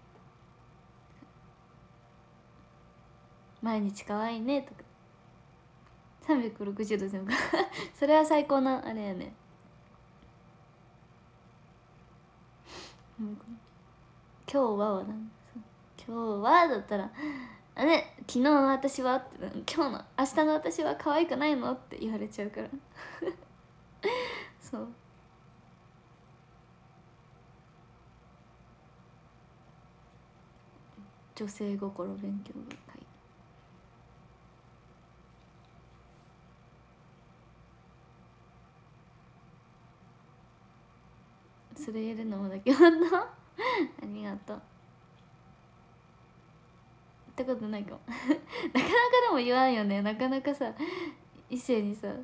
Speaker 1: 毎日可愛いねとかさんびゃくろくじゅうど全部それは最高なあれやね。今日ははなん今日はだったら「あれ昨日の私は?」って「今日の明日の私は可愛くないの?」って言われちゃうからそう女性心勉強会。それやるのもだけどありがとう。行ったことないかもなかなかでも言わんよね。なかなかさ異性にさ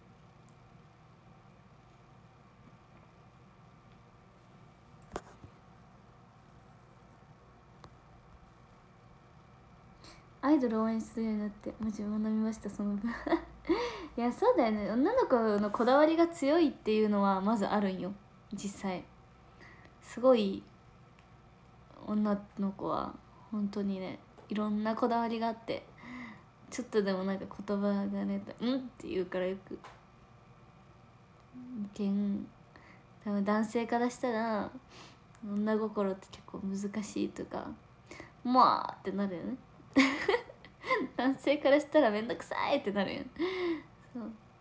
Speaker 1: アイドル応援するようになってマジ学びましたその分いやそうだよね。女の子のこだわりが強いっていうのはまずあるんよ。実際すごい女の子は本当にねいろんなこだわりがあって、ちょっとでもなんか言葉がね「うん?」って言うからよく意見。多分男性からしたら女心って結構難しいとか「まあ」ってなるよね男性からしたらめんどくさいってなるよねそう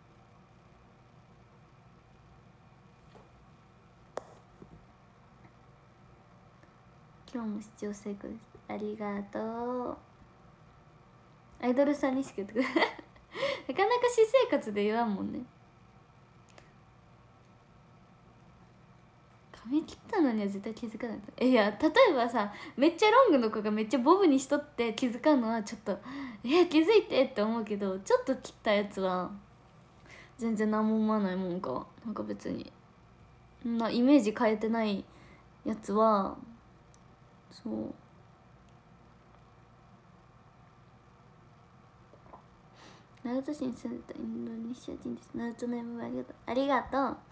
Speaker 1: 今日も視聴成功です。ありがとう。アイドルさんにしか言ってくれないなかなか私生活で言わんもんね。髪切ったのには絶対気づかないと。いや例えばさめっちゃロングの子がめっちゃボブにしとって気づかんのはちょっと「いや気づいて」って思うけど、ちょっと切ったやつは全然何も思わないもんか。なんか別にそんなイメージ変えてないやつはそうナルト市に住んでたインドネシア人です。ナルトの エムブイ ありがとう。ありがとう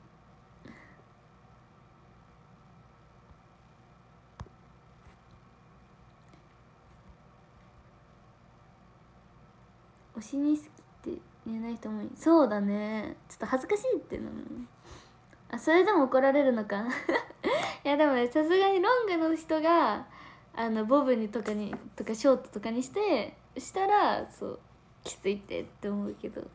Speaker 1: 推しに好きって言えない人もいい。そうだね、ちょっと恥ずかしいっていうのもあ、それでも怒られるのかいやでもね、さすがにロングの人があのボブにとかにとかショートとかにしてしたらそうきついってって思うけど、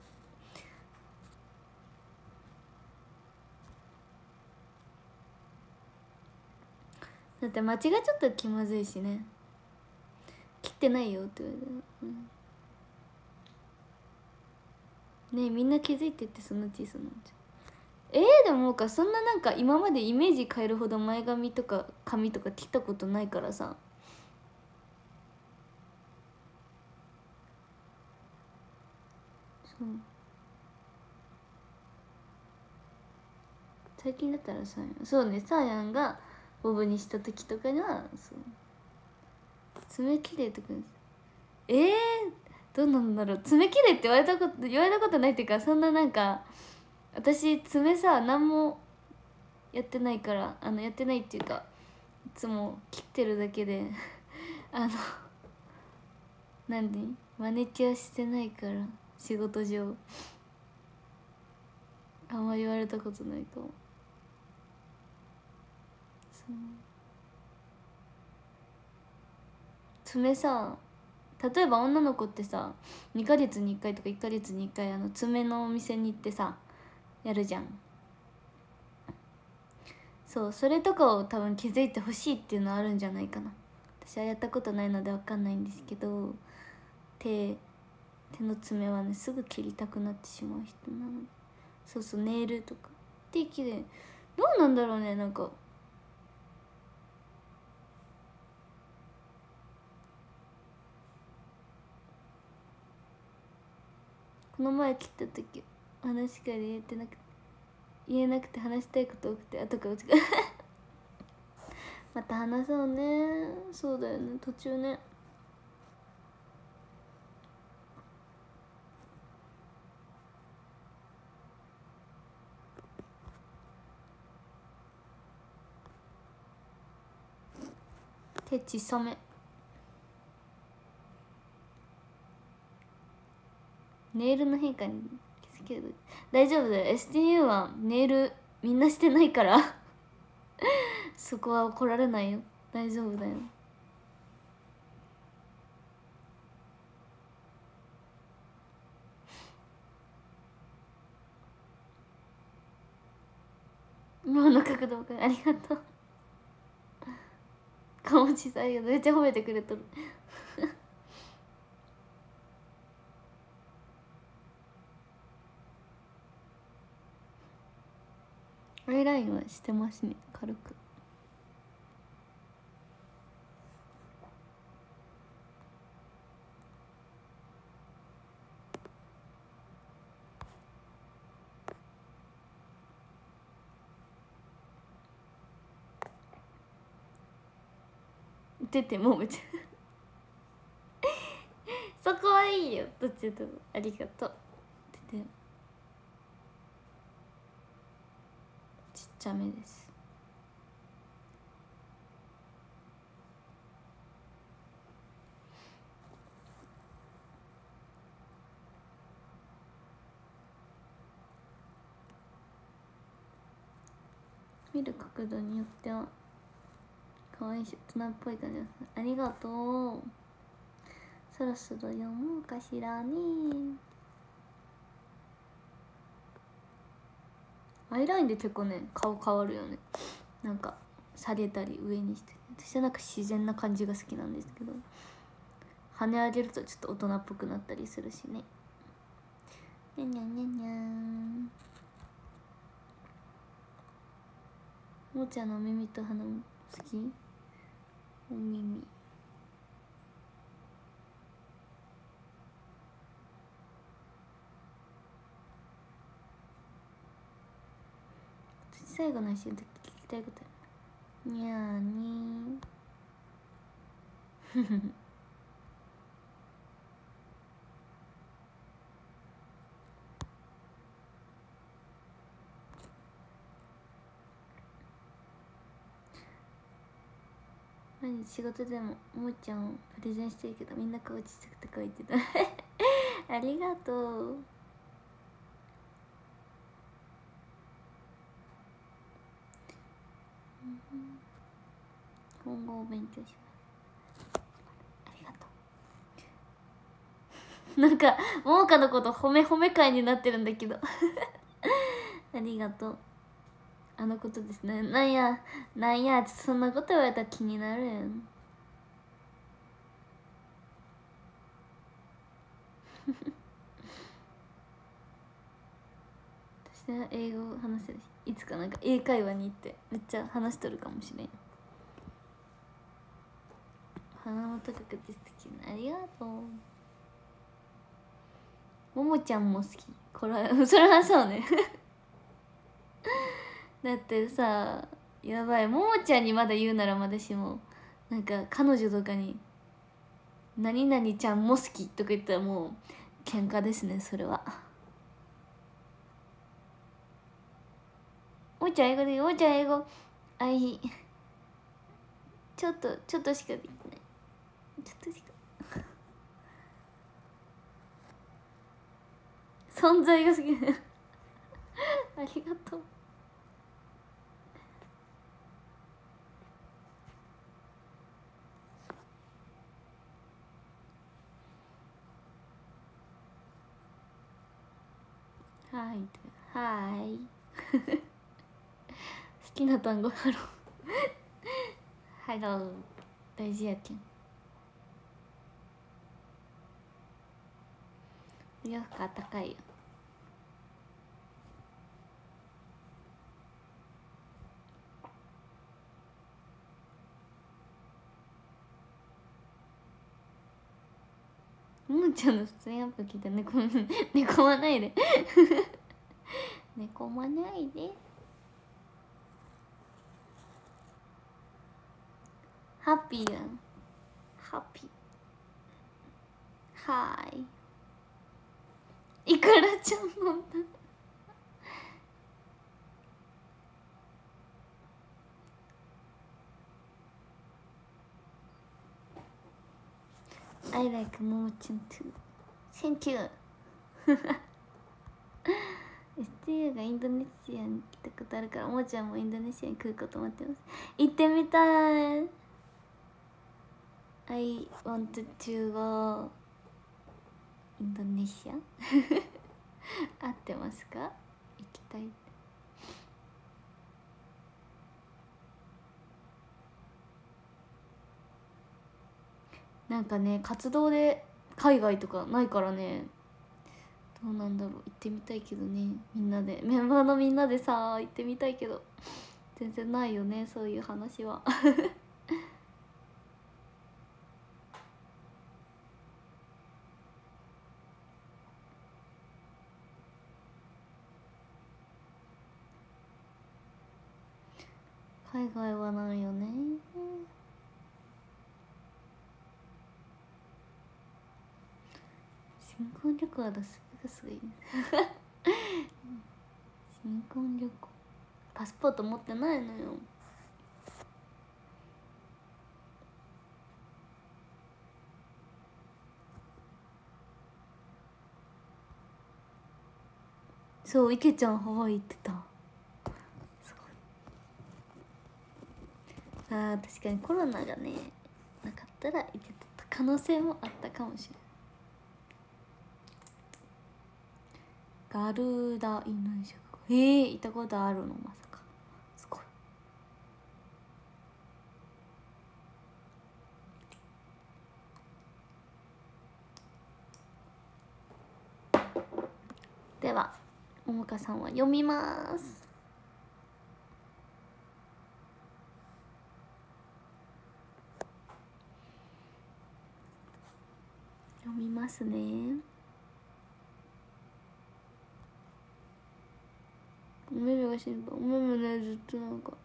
Speaker 1: だって間違っちゃったら気まずいしね。切ってないよって言われたら、うん、ねえみんな気づいてってその小さなんじゃえー、でもかそんななんか今までイメージ変えるほど前髪とか髪とか切ったことないからさ。そう最近だったらさそうね、サーヤンがボブにした時とかにはそう爪きれいとかえー、どうなんだろう。爪きれいって言われたこと言われたことないっていうか、そんななんか私爪さ何もやってないから、あのやってないっていうかいつも切ってるだけであの何マネキュアしてないから仕事上あんま言われたことないかも。そう爪さ、例えば女の子ってさにかげつにいっかいとかいっかげつにいっかいあの爪のお店に行ってさやるじゃん。そうそれとかを多分気づいてほしいっていうのはあるんじゃないかな。私はやったことないので分かんないんですけど、手手の爪はねすぐ切りたくなってしまう人なので、そうそうネイルとか手きれいどうなんだろうね。なんかこの前切った時話し会で言えてなくて言えなくて話したいこと多くて後からまた話そうね。そうだよね途中ね。手ち染めネイルの変化に気づける。大丈夫だよ エスティーユー はネイルみんなしてないからそこは怒られないよ。大丈夫だよ。今の角度かありがとう顔小さいけどめっちゃ褒めてくれとるアイラインはしてますね軽く。出てもめちゃそこはいいよどっちでもありがとう。出てちっちゃめです。見る角度によっては可愛いし大人っぽい感じです。ありがとう。そろそろ読もうかしらね。アイラインで結構ね顔変わるよね。なんか下げたり上にして、私はなんか自然な感じが好きなんですけど、跳ね上げるとちょっと大人っぽくなったりするしね。にゃにゃにゃにゃん。もーちゃんのお耳と鼻も好き。お耳最後の一瞬で聞きたいことある。にゃーにー毎日仕事でももーちゃんをプレゼンしてるけどみんな顔ちっちゃくて可愛いって言ったありがとう。本語を勉強します。ありがとうなんかももかのこと褒め褒め会になってるんだけどありがとう。あのことですね。なんやなんやそんなこと言われたら気になるやん私は英語を話せるし、いつかなんか英会話に行ってめっちゃ話しとるかもしれん。鼻も高くて素敵なありがとう。ももちゃんも好き。これそれはそうねだってさ、やばい、ももちゃんにまだ言うならまだしも、なんか彼女とかに「何々ちゃんも好き」とか言ったらもう喧嘩ですね、それは。おーちゃん英語で、おーちゃん英語あいちょっとちょっとしかできない、ちょっとしか存在が好きありがとう。はいはい好きな単語ハローハロー大事やけん。お洋服あったかいよ。ももちゃんの出演アップ聞いて寝込む寝込まないで寝込まないで。ハッピーやん、ハッピー。はーい、いくらちゃん飲んだI like ももちゃん too Thank you エスティーユー がインドネシアに来たことあるから、ももちゃんもインドネシアに来ること待ってます。行ってみたい。 I want to go インドネシア合ってますか？行きたい。なんかね、活動で海外とかないからね、どうなんだろう。行ってみたいけどね、みんなで、メンバーのみんなでさ行ってみたいけど全然ないよね、そういう話は海外はないよね。新婚旅行だ、すぐすぐいい新婚旅行パスポート持ってないのよ。そう、池ちゃんハワイ行ってた。すごい。あー確かにコロナがねなかったら行けてた可能性もあったかもしれない。ガルダインドネシア。えー、行ったことあるの？まさか。すごい。ではももかさんは読みます。読みますね。お目目が心配。お目目ね、ずっとなんか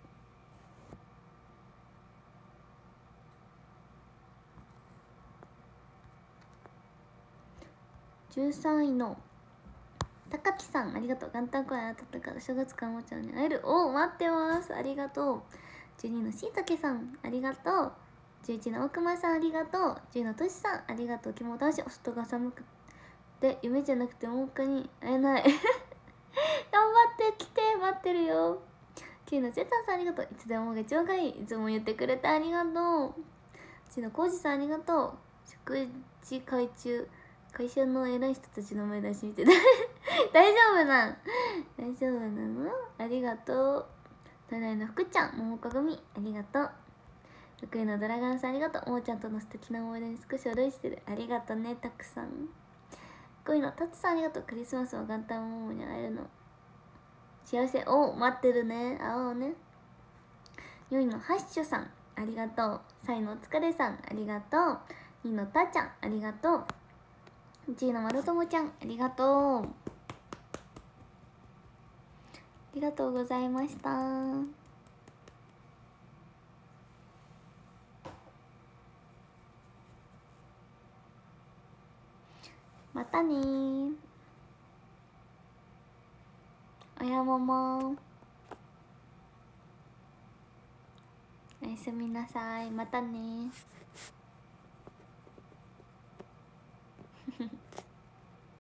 Speaker 1: じゅうさんいの高木さん、ありがとう。元旦公演当たったから正月からもちゃんに会える。おお、待ってます。ありがとう。じゅうにのしいたけさん、ありがとう。じゅういちの奥間さん、ありがとう。じゅうのとしさん、ありがとう。肝倒し、お外が寒くて夢じゃなくてもうかに会えない頑張って来て、待ってるよ。きゅうのせたんさん、ありがとう。いつでもがちょうがいい。いつも言ってくれてありがとう。じゅうのこうじさん、ありがとう。食事会中会社の偉い人たちの前出し見て大丈夫なん大丈夫なの？ありがとう。ただいの福ちゃん、桃子組、ありがとう。ろくいのドラガンさん、ありがとう。ももちゃんとの素敵な思い出に少し驚いてる。ありがとね、たくさん。ごいのたつさん、ありがとう。クリスマスも元旦ももに会えるの幸せ。お待ってるね、会おうね。よいのハッシュさん、ありがとう。さいのお疲れさん、ありがとう。にのたちゃん、ありがとう。じゅうのまるともちゃん、ありがとう。 りがとうございました。またねー。おやももおやすみなさい。またねー。